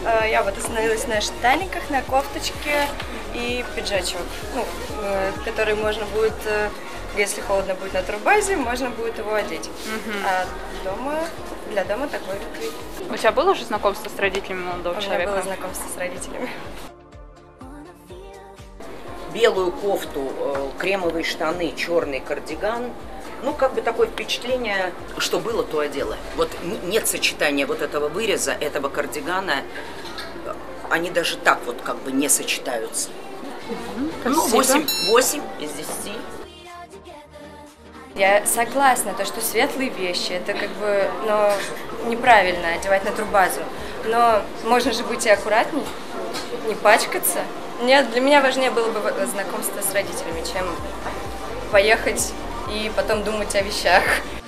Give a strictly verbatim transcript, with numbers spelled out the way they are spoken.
Я вот остановилась на штаниках, на кофточке и пиджачок, ну, который можно будет, если холодно будет на турбазе, можно будет его одеть. Угу. А дома, для дома такой вид. У тебя было уже знакомство с родителями молодого У человека? У меня было знакомство с родителями. Белую кофту, кремовые штаны, черный кардиган. Ну, как бы такое впечатление, что было, то одела. Вот нет сочетания вот этого выреза, этого кардигана. Они даже так вот как бы не сочетаются. Красиво. Ну, восемь, восемь из десяти. Я согласна, то, что светлые вещи, это как бы, ну, неправильно одевать на турбазу. Но можно же быть и аккуратней, не пачкаться. Нет, для меня важнее было бы знакомство с родителями, чем поехать и потом думать о вещах.